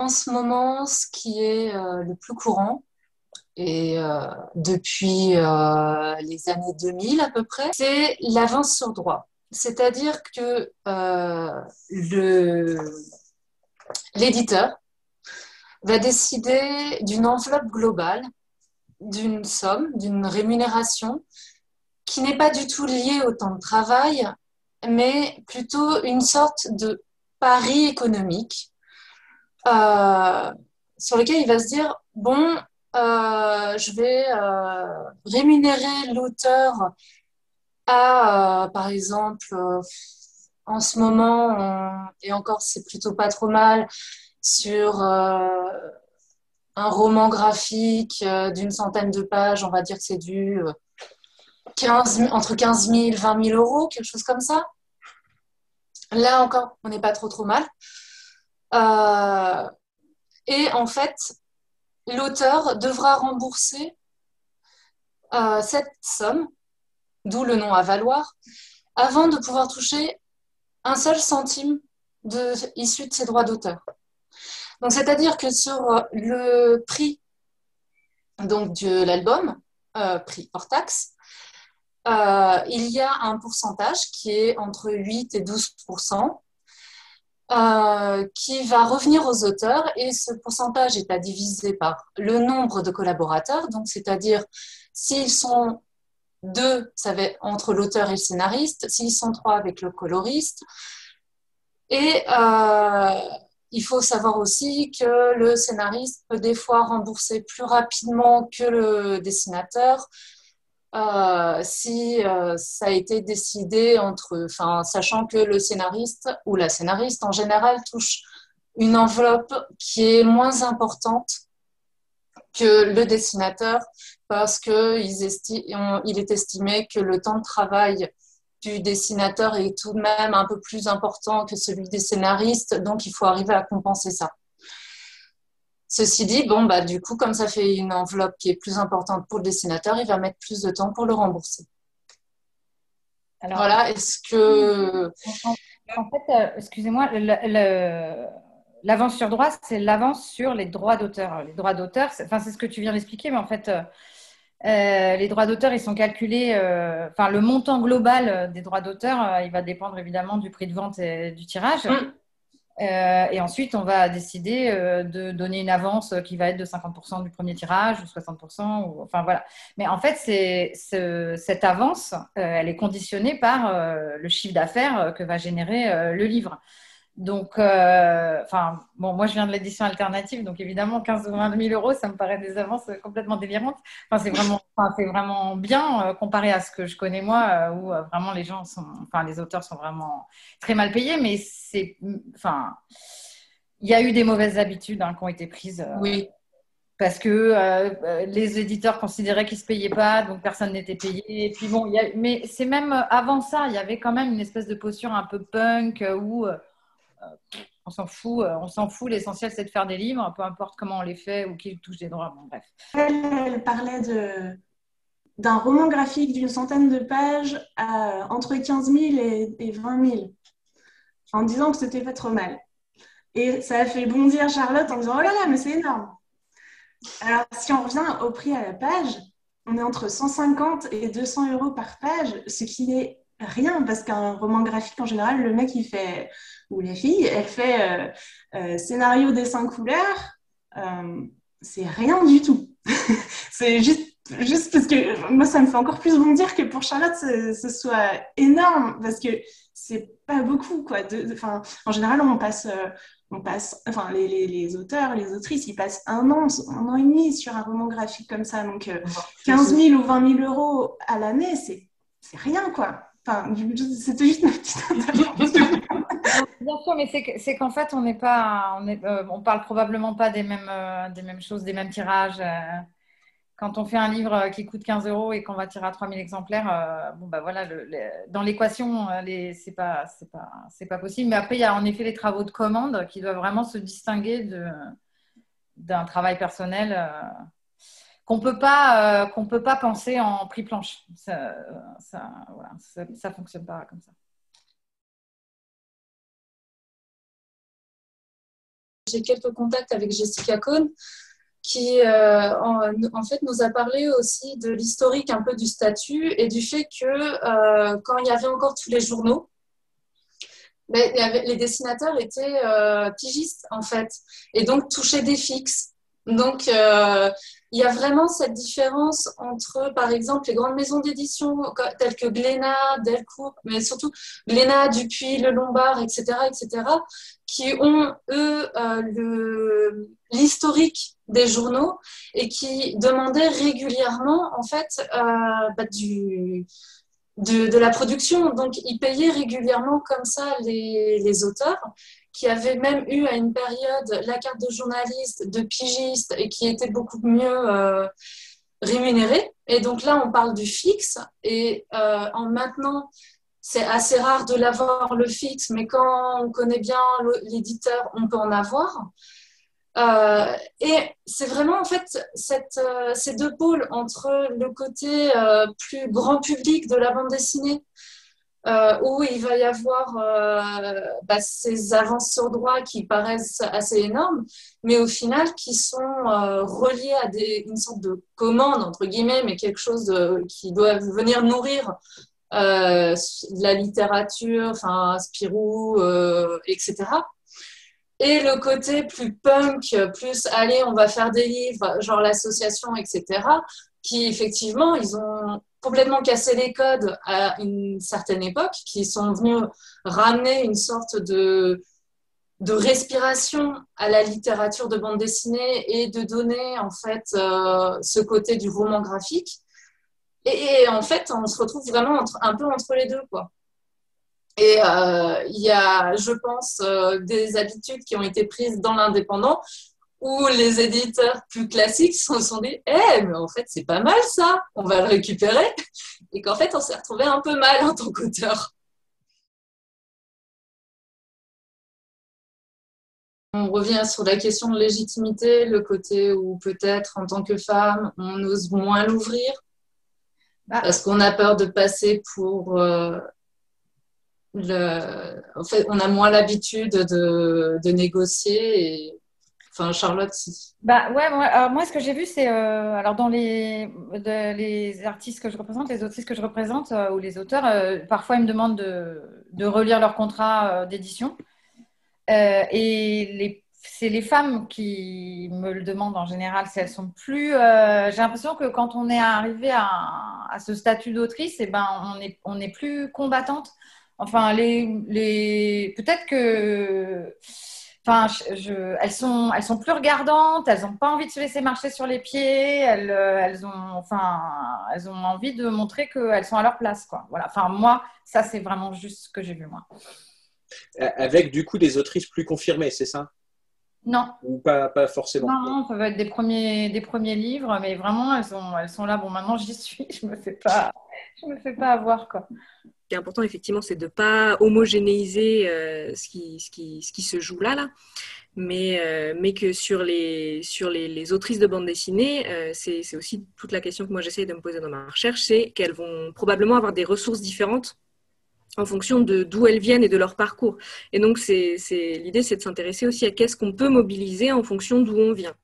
En ce moment, ce qui est le plus courant, et depuis les années 2000 à peu près, c'est l'avance sur droit. C'est-à-dire que l'éditeur va décider d'une enveloppe globale, d'une somme, d'une rémunération qui n'est pas du tout liée au temps de travail, mais plutôt une sorte de pari économique euh, sur lequel il va se dire, bon, je vais rémunérer l'auteur à, par exemple, en ce moment, et encore c'est plutôt pas trop mal, sur un roman graphique d'une centaine de pages, on va dire que c'est du 15 000, entre 15 000 20 000 euros, quelque chose comme ça. Là encore, on n'est pas trop mal. Euh, et en fait, l'auteur devra rembourser cette somme, d'où le nom à valoir, avant de pouvoir toucher un seul centime issu de ses droits d'auteur. Donc, c'est-à-dire que sur le prix donc, de l'album, prix hors taxe, il y a un pourcentage qui est entre 8 et 12%, qui va revenir aux auteurs, et ce pourcentage est à diviser par le nombre de collaborateurs, donc c'est-à-dire s'ils sont deux, ça va être entre l'auteur et le scénariste, s'ils sont trois avec le coloriste. Et il faut savoir aussi que le scénariste peut des fois rembourser plus rapidement que le dessinateur si ça a été décidé entre, enfin, sachant que le scénariste ou la scénariste en général touche une enveloppe qui est moins importante que le dessinateur parce il est estimé que le temps de travail du dessinateur est tout de même un peu plus important que celui des scénaristes, donc il faut arriver à compenser ça. Ceci dit, bon, bah, du coup, comme ça fait une enveloppe qui est plus importante pour le dessinateur, il va mettre plus de temps pour le rembourser. Alors, Voilà, est-ce que... en, en fait, excusez-moi, l'avance sur droit, c'est l'avance sur les droits d'auteur. Les droits d'auteur, enfin, c'est ce que tu viens d'expliquer, mais en fait, les droits d'auteur, ils sont calculés, enfin, le montant global des droits d'auteur, il va dépendre évidemment du prix de vente et du tirage. Hum, Et ensuite, on va décider de donner une avance qui va être de 50% du premier tirage ou 60%. Enfin, voilà. Mais en fait, cette avance, elle est conditionnée par le chiffre d'affaires que va générer le livre. Donc, enfin, bon, moi, je viens de l'édition alternative, donc évidemment, 15 ou 20 000 euros, ça me paraît des avances complètement délirantes. Enfin, c'est vraiment bien comparé à ce que je connais moi, où vraiment les gens sont, enfin, les auteurs sont vraiment très mal payés, mais enfin, il y a eu des mauvaises habitudes qui ont été prises oui, parce que les éditeurs considéraient qu'ils ne se payaient pas, donc personne n'était payé. Et puis bon, mais c'est même avant ça, il y avait quand même une espèce de posture un peu punk où on s'en fout, on s'en fout. L'essentiel, c'est de faire des livres, peu importe comment on les fait ou qui touche des droits. Bon, bref. Elle parlait d'un roman graphique d'une centaine de pages à entre 15 000 et 20 000, en disant que c'était pas trop mal. Et ça a fait bondir Charlotte en disant: oh là là, mais c'est énorme. Alors, si on revient au prix à la page, on est entre 150 et 200 euros par page, ce qui n'est rien, parce qu'un roman graphique, en général, le mec, il fait, ou la fille, elle fait scénario, dessin, couleur, euh, c'est rien du tout. C'est juste parce que moi, ça me fait encore plus bondir que pour Charlotte, ce soit énorme, parce que c'est pas beaucoup, quoi. En général, enfin, les auteurs, les autrices, ils passent un an et demi sur un roman graphique comme ça. Donc, 15 000 ou 20 000 euros à l'année, c'est rien, quoi. Enfin, c'était juste ma petite intervention. Bien sûr, mais c'est qu'en fait, on n'est pas, on parle probablement pas des mêmes choses, des mêmes tirages. Quand on fait un livre qui coûte 15 euros et qu'on va tirer à 3 000 exemplaires, bon, bah voilà, dans l'équation, c'est pas possible. Mais après, il y a en effet les travaux de commande qui doivent vraiment se distinguer d'un travail personnel qu'on peut pas penser en prix planche. Voilà, ça fonctionne pas comme ça. j'ai quelques contacts avec Jessica Cohn, qui en fait nous a parlé aussi de l'historique un peu du statut et du fait que quand il y avait encore tous les journaux, mais les dessinateurs étaient pigistes en fait et donc touchaient des fixes. Donc il y a vraiment cette différence entre, par exemple, les grandes maisons d'édition telles que Glénat, Delcourt, mais surtout Glénat, Dupuis, Le Lombard, etc., qui ont, eux, l'historique des journaux et qui demandaient régulièrement, en fait, de la production. Donc, ils payaient régulièrement comme ça les auteurs qui avaient même eu à une période la carte de journaliste, de pigiste et qui étaient beaucoup mieux rémunérés. Et donc là, on parle du fixe et en maintenant, c'est assez rare de l'avoir le fixe, mais quand on connaît bien l'éditeur, on peut en avoir. Et c'est vraiment en fait ces deux pôles entre le côté plus grand public de la bande dessinée, où il va y avoir ces avances sur droit qui paraissent assez énormes, mais au final qui sont reliées à une sorte de commande, entre guillemets, mais quelque chose qui doit venir nourrir la littérature, enfin Spirou, etc. Et le côté plus punk, plus allez, on va faire des livres, genre l'association, etc., qui effectivement, ils ont complètement cassé les codes à une certaine époque, qui sont venus ramener une sorte de respiration à la littérature de bande dessinée et de donner en fait ce côté du roman graphique. Et en fait, on se retrouve vraiment un peu entre les deux, quoi. Et il y a, je pense, des habitudes qui ont été prises dans l'indépendant où les éditeurs plus classiques se sont dit « mais en fait, c'est pas mal ça, on va le récupérer ». Et qu'en fait, on s'est retrouvé un peu mal en tant qu'auteur. On revient sur la question de légitimité, le côté où peut-être, en tant que femme, on ose moins l'ouvrir parce qu'on a peur de passer pour... En fait, on a moins l'habitude de négocier. Et... Enfin, Charlotte, moi, ce que j'ai vu, c'est alors dans les artistes que je représente, les autrices que je représente ou les auteurs, parfois ils me demandent de relire leur contrat d'édition. C'est les femmes qui me le demandent en général. Si elles sont plus, j'ai l'impression que quand on est arrivé à ce statut d'autrice, on est plus combattante. Enfin, peut-être que, enfin, elles sont plus regardantes. Elles n'ont pas envie de se laisser marcher sur les pieds. Elles ont envie de montrer qu'elles sont à leur place, quoi. Voilà. Enfin, moi, ça, c'est vraiment juste ce que j'ai vu, moi. Avec du coup des autrices plus confirmées, c'est ça? Non. Ou pas forcément? Non, ça va être des premiers livres, mais vraiment, elles sont là. Bon, maintenant, j'y suis. Je me fais pas avoir, quoi. Ce qui est important, effectivement, c'est de ne pas homogénéiser ce qui se joue là. Mais que sur les autrices de bande dessinée, c'est aussi toute la question que moi j'essaie de me poser dans ma recherche, c'est qu'elles vont probablement avoir des ressources différentes en fonction d'où elles viennent et de leur parcours. Et donc, l'idée, c'est de s'intéresser aussi à qu'est-ce qu'on peut mobiliser en fonction d'où on vient.